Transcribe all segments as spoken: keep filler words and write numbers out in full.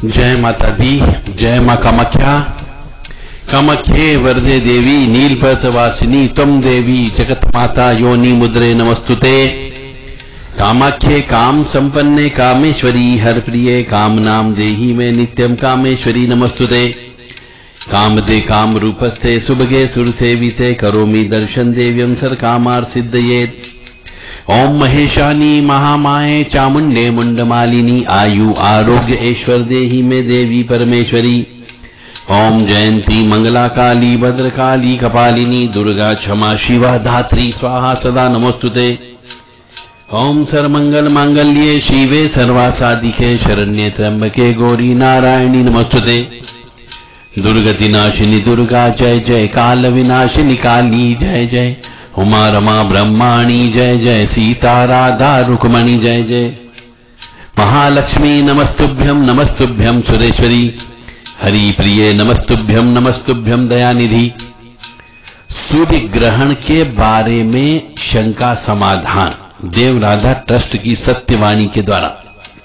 जय माता दी, जय मां कामाख्या। कामाख्ये वरदे देवी नीलपर्वतवासिनी त्वं देवी जगत माता योनि मुद्रे नमस्तुते। कामाख्ये काम संपन्ने कामेश्वरी हर प्रिये काम नाम देहि में नित्यम कामेश्वरी नमस्तुते। कामदे काम रूपस्थे सुभगे सुर सेविते करोमि दर्शन देव्यं सर कामार सिद्धयेत्। ओम महेशानी महामाये चामुंडे मुंडमालिनी आयु आरोग्य ऐश्वर देहि में देवी परमेश्वरी। ओम जयंती मंगला काली भद्रकाली कपालिनी दुर्गा क्षमा शिवा धात्री स्वाहा सदा नमोस्तुते। ओम सर्वमंगल मांगल्ये शिवे सर्वासाधिके शरण्ये त्र्यंबके गौरी नारायणी नमोस्तुते। दुर्गति नाशिनी दुर्गा जय जय, काल विनाशिनी काली जय जय, उमा रमा ब्रह्माणी जय जय, सीता राधा रुक्मणी जय जय। महालक्ष्मी नमस्तुभ्यं नमस्तुभ्यं सुरेश्वरी, हरि प्रिये नमस्तुभ्यं नमस्तुभ्यं दयानिधि। सूर्य ग्रहण के बारे में शंका समाधान देव राधा ट्रस्ट की सत्यवाणी के द्वारा।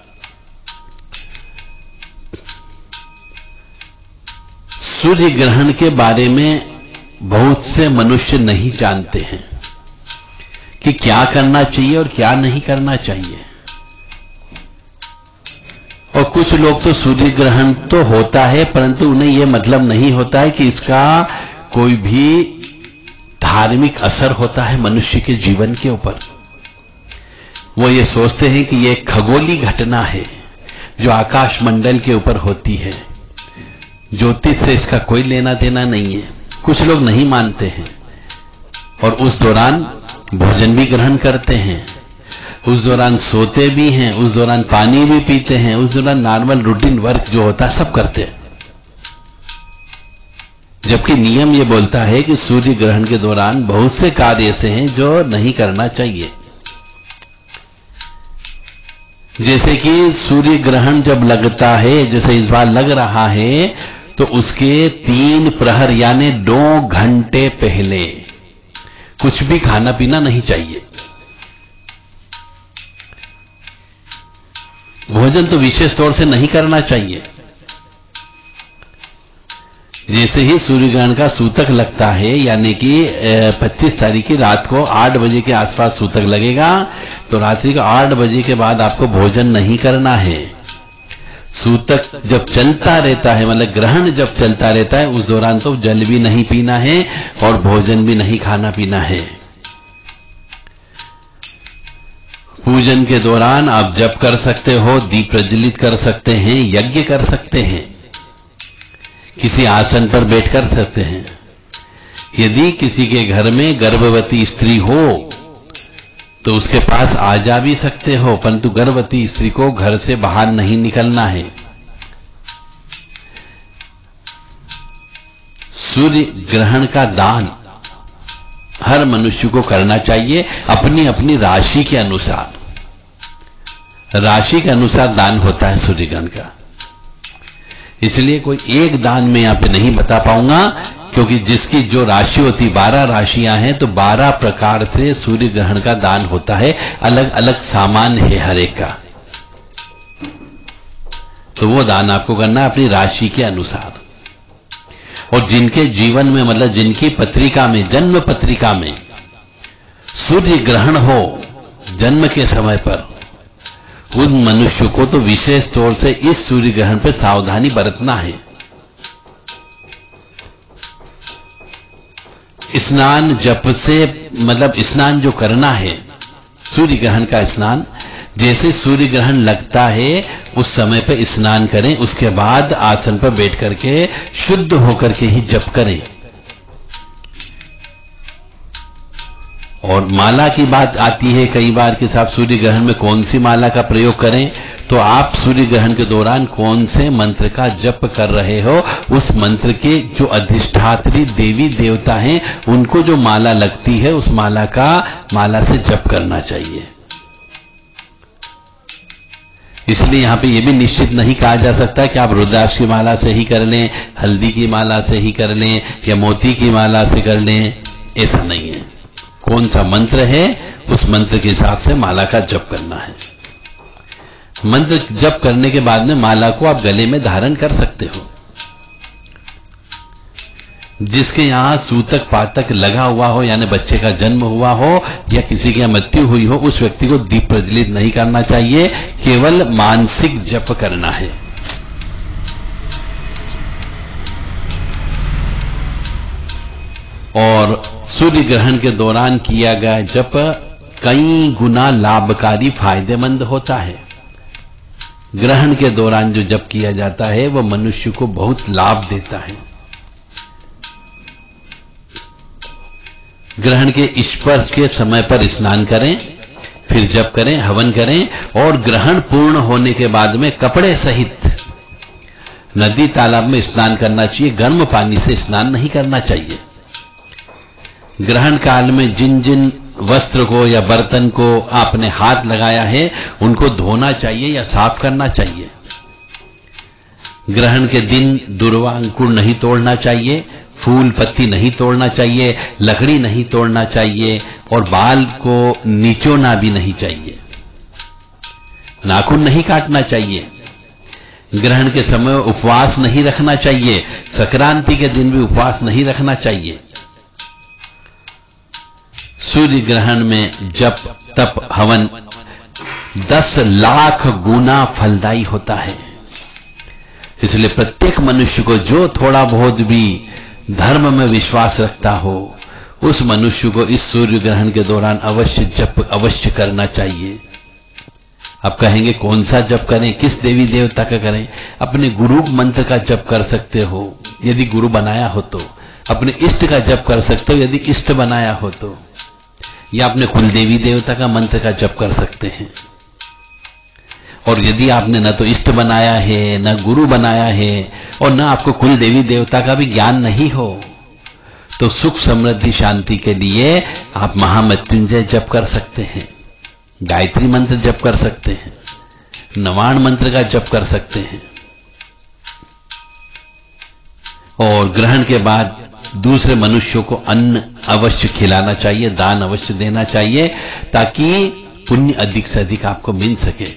सूर्य ग्रहण के बारे में बहुत से मनुष्य नहीं जानते हैं कि क्या करना चाहिए और क्या नहीं करना चाहिए। और कुछ लोग तो सूर्य ग्रहण तो होता है परंतु उन्हें यह मतलब नहीं होता है कि इसका कोई भी धार्मिक असर होता है मनुष्य के जीवन के ऊपर। वो ये सोचते हैं कि यह खगोलीय घटना है जो आकाश मंडल के ऊपर होती है, ज्योतिष से इसका कोई लेना देना नहीं है। कुछ लोग नहीं मानते हैं और उस दौरान भोजन भी ग्रहण करते हैं, उस दौरान सोते भी हैं, उस दौरान पानी भी पीते हैं, उस दौरान नॉर्मल रूटीन वर्क जो होता है सब करते हैं। जबकि नियम ये बोलता है कि सूर्य ग्रहण के दौरान बहुत से कार्य ऐसे हैं जो नहीं करना चाहिए। जैसे कि सूर्य ग्रहण जब लगता है, जैसे इस बार लग रहा है, तो उसके तीन प्रहर यानी दो घंटे पहले कुछ भी खाना पीना नहीं चाहिए। भोजन तो विशेष तौर से नहीं करना चाहिए। जैसे ही सूर्य ग्रहण का सूतक लगता है यानी कि पच्चीस तारीख की रात को आठ बजे के आसपास सूतक लगेगा, तो रात्रि को आठ बजे के बाद आपको भोजन नहीं करना है। सूतक जब चलता रहता है मतलब ग्रहण जब चलता रहता है उस दौरान तो जल भी नहीं पीना है और भोजन भी नहीं खाना पीना है। पूजन के दौरान आप जप कर सकते हो, दीप प्रज्वलित कर सकते हैं, यज्ञ कर सकते हैं, किसी आसन पर बैठ कर सकते हैं। यदि किसी के घर में गर्भवती स्त्री हो तो उसके पास आ जा भी सकते हो, परंतु गर्भवती स्त्री को घर से बाहर नहीं निकलना है। सूर्य ग्रहण का दान हर मनुष्य को करना चाहिए अपनी अपनी राशि के अनुसार। राशि के अनुसार दान होता है सूर्य ग्रहण का, इसलिए कोई एक दान में यहां पे नहीं बता पाऊंगा क्योंकि जिसकी जो राशि होती बारह राशियां हैं तो बारह प्रकार से सूर्य ग्रहण का दान होता है, अलग अलग सामान है हर एक का। तो वो दान आपको करना है अपनी राशि के अनुसार। और जिनके जीवन में मतलब जिनकी पत्रिका में जन्म पत्रिका में सूर्य ग्रहण हो जन्म के समय पर, उस मनुष्य को तो विशेष तौर से इस सूर्य ग्रहण पर सावधानी बरतना है। स्नान जप से मतलब स्नान जो करना है सूर्य ग्रहण का स्नान, जैसे सूर्य ग्रहण लगता है उस समय पे स्नान करें, उसके बाद आसन पर बैठ करके शुद्ध होकर के ही जप करें। और माला की बात आती है कई बार कि साहब सूर्य ग्रहण में कौन सी माला का प्रयोग करें, तो आप सूर्य ग्रहण के दौरान कौन से मंत्र का जप कर रहे हो उस मंत्र के जो अधिष्ठात्री देवी देवता हैं उनको जो माला लगती है उस माला का माला से जप करना चाहिए। इसलिए यहां पे ये भी निश्चित नहीं कहा जा सकता कि आप रुद्राक्ष की माला से ही कर लें, हल्दी की माला से ही कर लें या मोती की माला से कर लें, ऐसा नहीं है। कौन सा मंत्र है उस मंत्र के हिसाब से माला का जप करना है। मंत्र जप करने के बाद में माला को आप गले में धारण कर सकते हो। जिसके यहां सूतक पातक लगा हुआ हो, यानी बच्चे का जन्म हुआ हो या किसी की मृत्यु हुई हो, उस व्यक्ति को दीप प्रज्वलित नहीं करना चाहिए, केवल मानसिक जप करना है। और सूर्य ग्रहण के दौरान किया गया जप कई गुना लाभकारी फायदेमंद होता है। ग्रहण के दौरान जो जप किया जाता है वह मनुष्य को बहुत लाभ देता है। ग्रहण के स्पर्श के समय पर स्नान करें, फिर जप करें, हवन करें, और ग्रहण पूर्ण होने के बाद में कपड़े सहित नदी तालाब में स्नान करना चाहिए। गर्म पानी से स्नान नहीं करना चाहिए। ग्रहण काल में जिन जिन वस्त्र को या बर्तन को आपने हाथ लगाया है उनको धोना चाहिए या साफ करना चाहिए। ग्रहण के दिन दुर्वा अंकुर नहीं तोड़ना चाहिए, फूल पत्ती नहीं तोड़ना चाहिए, लकड़ी नहीं तोड़ना चाहिए, और बाल को निचोड़ना भी नहीं चाहिए, नाखून नहीं काटना चाहिए। ग्रहण के समय उपवास नहीं रखना चाहिए, संक्रांति के दिन भी उपवास नहीं रखना चाहिए। सूर्य ग्रहण में जप तप हवन दस लाख गुना फलदायी होता है। इसलिए प्रत्येक मनुष्य को जो थोड़ा बहुत भी धर्म में विश्वास रखता हो उस मनुष्य को इस सूर्य ग्रहण के दौरान अवश्य जप अवश्य करना चाहिए। आप कहेंगे कौन सा जप करें, किस देवी देवता का करें? अपने गुरु मंत्र का जप कर सकते हो यदि गुरु बनाया हो तो, अपने इष्ट का जप कर सकते हो यदि इष्ट बनाया हो तो, या अपने कुल देवी देवता का मंत्र का जप कर सकते हैं। और यदि आपने न तो इष्ट बनाया है, न गुरु बनाया है, और न आपको कुल देवी देवता का भी ज्ञान नहीं हो, तो सुख समृद्धि शांति के लिए आप महामृत्युंजय जप कर सकते हैं, गायत्री मंत्र जप कर सकते हैं, नवाण मंत्र का जप कर सकते हैं। और ग्रहण के बाद दूसरे मनुष्यों को अन्न अवश्य खिलाना चाहिए, दान अवश्य देना चाहिए, ताकि पुण्य अधिक से अधिक आपको मिल सके।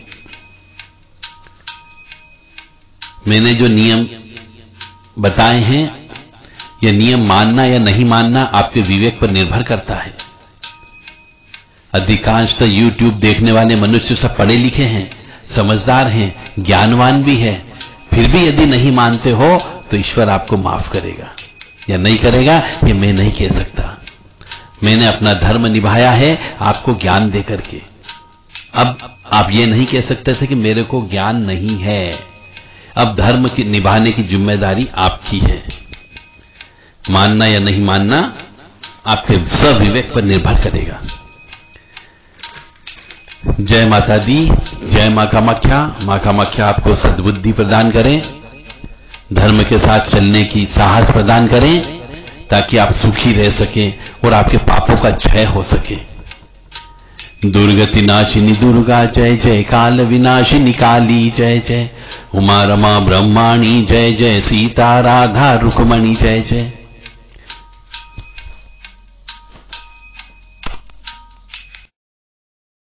मैंने जो नियम बताए हैं, यह नियम मानना या नहीं मानना आपके विवेक पर निर्भर करता है। अधिकांशतः यूट्यूब देखने वाले मनुष्य सब पढ़े लिखे हैं, समझदार हैं, ज्ञानवान भी है, फिर भी यदि नहीं मानते हो तो ईश्वर आपको माफ करेगा या नहीं करेगा ये मैं नहीं कह सकता। मैंने अपना धर्म निभाया है आपको ज्ञान दे करके। अब आप ये नहीं कह सकते थे कि मेरे को ज्ञान नहीं है। अब धर्म की निभाने की जिम्मेदारी आपकी है। मानना या नहीं मानना आपके स्वविवेक पर निर्भर करेगा। जय माता दी, जय मां कामाख्या। मां कामाख्या आपको सद्बुद्धि प्रदान करें, धर्म के साथ चलने की साहस प्रदान करें, ताकि आप सुखी रह सकें और आपके पापों का क्षय हो सके। दुर्गति नाशिनी दुर्गा जय जय, काल विनाशिनी काली जय जय, उमा रमा ब्रह्माणी जय जय, सीता राधा रुक्मणी जय जय।